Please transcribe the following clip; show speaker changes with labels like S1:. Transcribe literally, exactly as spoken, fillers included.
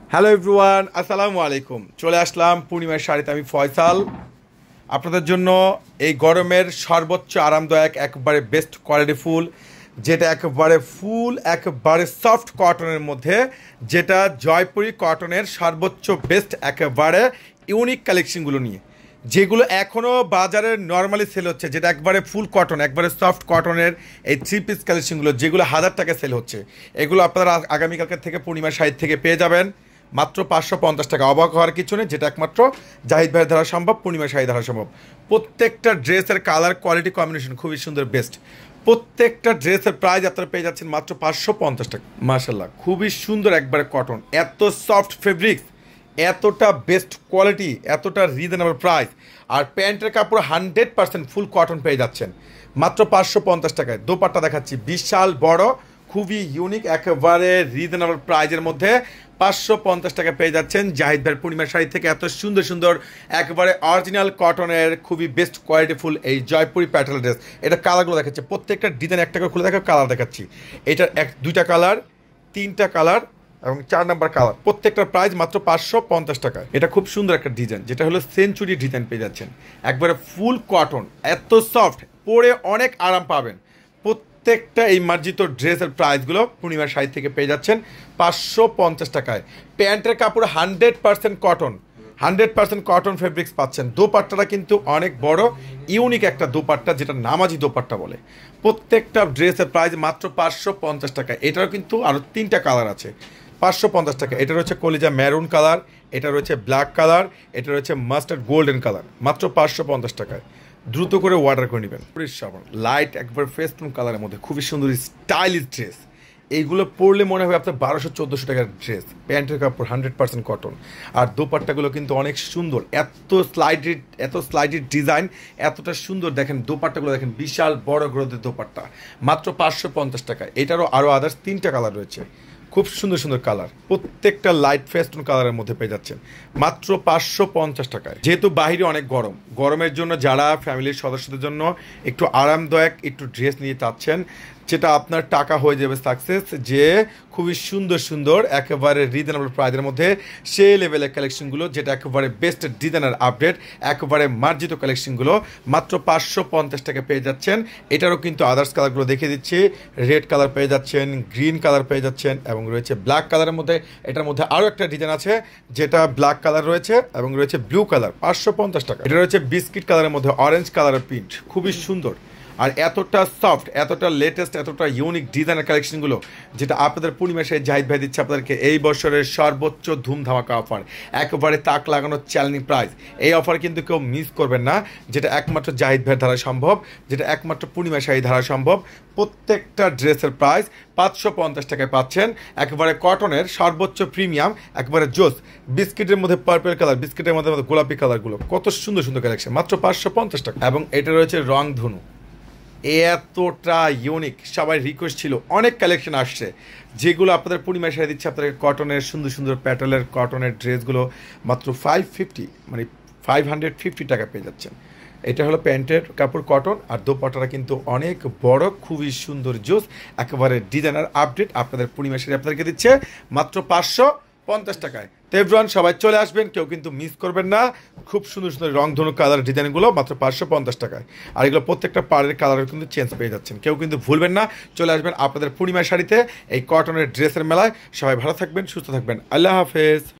S1: Hello everyone, আসসালামু আলাইকুম। চলে আসলাম পূর্ণিমার শাড়িতে। আমি ফয়সাল আপনাদের জন্য এই গরমের সর্বোচ্চ আরামদায়ক একবারে বেস্ট কোয়ালিটি ফুল, যেটা একেবারে ফুল একেবারে সফট কটনের মধ্যে, যেটা জয়পুরি কটনের সর্বোচ্চ বেস্ট একেবারে ইউনিক কালেকশনগুলো নিয়ে, যেগুলো এখনও বাজারে নর্মালি সেল হচ্ছে, যেটা একবারে ফুল কটন একবারে সফট কটনের এই থ্রি পিস কালেকশনগুলো, যেগুলো হাজার টাকা সেল হচ্ছে, এগুলো আপনারা আগামীকালকে থেকে পূর্ণিমা শাড়ি থেকে পেয়ে যাবেন মাত্র পাঁচশো পঞ্চাশ টাকা। অবাক হওয়ার কিছু নেই, যেটা একমাত্র জাহিদ ভাইয়ের দ্বারা সম্ভব, পূর্ণিমা শাড়ি দ্বারা সম্ভব। প্রত্যেকটা ড্রেসের কালার কোয়ালিটি কম্বিনেশন খুবই সুন্দর, বেস্ট। প্রত্যেকটা ড্রেসের প্রাইস আপনারা পেয়ে যাচ্ছেন মাত্র পাঁচশো পঞ্চাশ টাকা। মাশাল্লাহ, খুবই সুন্দর একবারে কটন, এত সফট ফেব্রিক্স, এতটা বেস্ট কোয়ালিটি, এতটা রিজনেবল প্রাইস। আর প্যান্টের কাপড় হান্ড্রেড পার্সেন্ট ফুল কটন পেয়ে যাচ্ছেন মাত্র পাঁচশো পঞ্চাশ টাকায়। দোপাট্টা দেখাচ্ছি, বিশাল বড়, খুবই ইউনিক, একেবারে রিজনেবল প্রাইজের মধ্যে পাঁচশো পঞ্চাশ টাকা পেয়ে যাচ্ছেন জাহিদ ভাইয়ের পূর্ণিমা শাড়ি থেকে। এত সুন্দর সুন্দর একেবারে অরিজিনাল কটনের খুবই বেস্ট কোয়ালিটিফুল এই জয়পুরি প্যাটার্ন ড্রেস। এটা কালারগুলো দেখাচ্ছে, প্রত্যেকটা ডিজাইন একটা করে খুলে দেখা কালার দেখাচ্ছি। এটার এক দুইটা কালার, তিনটা কালার এবং চার নাম্বার কালার, প্রত্যেকটার প্রাইস মাত্র পাঁচশো পঞ্চাশ টাকা। এটা খুব সুন্দর একটা ডিজাইন, যেটা হলো সেঞ্চুরি ডিজাইন পেয়ে যাচ্ছেন, একবারে ফুল কটন, এত সফট, পরে অনেক আরাম পাবেন। প্রত্যেকটা এই মার্জিত ড্রেসের প্রাইসগুলো পূর্ণিমার শাড়ি থেকে পেয়ে যাচ্ছেন পাঁচশো পঞ্চাশ টাকায়। প্যান্টের কাপড় hundred percent cotton, hundred percent cotton fabrics পাচ্ছেন। দোপাট্টাটা কিন্তু অনেক বড় ইউনিক একটা দোপাট্টা, যেটা নামাজি দোপাট্টা বলে। প্রত্যেকটা ড্রেসের প্রাইস মাত্র পাঁচশো পঞ্চাশ টাকায়। এটারও কিন্তু আরও তিনটা কালার আছে, পাঁচশো পঞ্চাশ টাকা। এটা রয়েছে কলিজা মেরুন কালার, এটা রয়েছে ব্ল্যাক কালার, এটা রয়েছে মাস্টার্ড গোল্ডেন কালার, মাত্র পাঁচশো পঞ্চাশ টাকায়। দ্রুত করে অর্ডার করে নেবেন। লাইট একবার ফেস্টুন কালারের মধ্যে খুবই সুন্দর স্টাইলিশ ড্রেস, এইগুলো পরলে মনে হবে আপনার বারোশো চোদ্দোশো টাকার ড্রেস। প্যান্টের কাপড় হান্ড্রেড পার্সেন্ট কটন, আর দোপাট্টাগুলো কিন্তু অনেক সুন্দর, এত স্লাইডেড এত স্লাইডেড ডিজাইন, এতটা সুন্দর। দেখেন দোপাট্টাগুলো দেখেন, বিশাল বড় গ্রোথের দোপাট্টা, মাত্র পাঁচশো পঞ্চাশ টাকা। এটারও আরও আদার্স তিনটা কালার রয়েছে, খুব সুন্দর সুন্দর কালার, প্রত্যেকটা লাইট ফেস্টুন কালারের মধ্যে পেয়ে যাচ্ছেন মাত্র পাঁচশো পঞ্চাশ টাকায়। যেহেতু বাইরে অনেক গরম, গরমের জন্য যারা ফ্যামিলির সদস্যদের জন্য একটু আরামদায়ক একটু ড্রেস নিয়ে চাচ্ছেন, যেটা আপনার টাকা হয়ে যাবে সাকসেস, যে খুবই সুন্দর সুন্দর একেবারে রিজনেবল প্রাইসের মধ্যে সেই লেভেলের কালেকশনগুলো, যেটা একেবারে বেস্ট ডিজাইনার আপডেট, একেবারে মার্জিত কালেকশনগুলো মাত্র পাঁচশো পঞ্চাশ টাকা পেয়ে যাচ্ছেন। এটারও কিন্তু আদার্স কালারগুলো দেখিয়ে দিচ্ছি, রেড কালার পেয়ে যাচ্ছেন, গ্রিন কালার পেয়ে যাচ্ছেন, এবং রয়েছে ব্ল্যাক কালারের মধ্যে। এটার মধ্যে আরও একটা ডিজাইন আছে, যেটা ব্ল্যাক কালার রয়েছে এবং রয়েছে ব্লু কালার, পাঁচশো পঞ্চাশ টাকা। এটা রয়েছে বিস্কিট কালারের মধ্যে অরেঞ্জ কালারের প্রিন্ট, খুবই সুন্দর, আর এতটা সফট, এতটা লেটেস্ট, এতটা ইউনিক ডিজাইনের কালেকশনগুলো, যেটা আপনাদের পূর্ণিমা শাড়ি জাহিদ ভাই দিচ্ছে আপনাদেরকে এই বছরের সর্বোচ্চ ধুম ধামাকা অফার, একেবারে তাক লাগানোর চ্যালেঞ্জিং প্রাইস। এই অফার কিন্তু কেউ মিস করবেন না, যেটা একমাত্র জাহিদ ভাইয়ের ধারা সম্ভব, যেটা একমাত্র পূর্ণিমা শাড়ি ধারা সম্ভব। প্রত্যেকটা ড্রেসের প্রাইস পাঁচশো পঞ্চাশ টাকায় পাচ্ছেন, একেবারে কটনের সর্বোচ্চ প্রিমিয়াম, একেবারে জোস। বিস্কিটের মধ্যে পার্পল কালার, বিস্কিটের মধ্যে গোলাপি কালারগুলো, কত সুন্দর সুন্দর কালেকশন, মাত্র পাঁচশো পঞ্চাশ টাকা। এবং এটা রয়েছে রং ধনু, এতটা ইউনিক, সবাই রিকোয়েস্ট ছিল, অনেক কালেকশন আসছে, যেগুলো আপনাদের পূর্ণিমা শাড়ি দিচ্ছে আপনাদের কটনের সুন্দর সুন্দর প্যাটেলের কটনের ড্রেসগুলো মাত্র ফাইভ ফিফটি মানে ফাইভ হান্ড্রেড ফিফটি টাকা পেয়ে যাচ্ছেন। এটা হলো প্যান্টের কাপড় কটন, আর দোপাট্টাটা কিন্তু অনেক বড়, খুবই সুন্দর জোস, একেবারে ডিজাইনার আপডেট আপনাদের পূর্ণিমা শাড়ি আপনাদেরকে দিচ্ছে মাত্র পাঁচশো পঞ্চাশ টাকায়। তো এভরিওয়ান সবাই চলে আসবেন, কেউ কিন্তু মিস করবেন না। খুব সুন্দর সুন্দর রংধনু কালার ডিজাইনগুলো মাত্র পাঁচশো পঞ্চাশ টাকায়, আর এগুলো প্রত্যেকটা পাড়ের কালার কিন্তু চেঞ্জ পেয়ে যাচ্ছেন। কেউ কিন্তু ভুলবেন না, চলে আসবেন আপনাদের পূর্ণিমা শাড়িতে এই কটনের ড্রেসের মেলায়। সবাই ভালো থাকবেন, সুস্থ থাকবেন, আল্লাহ হাফেজ।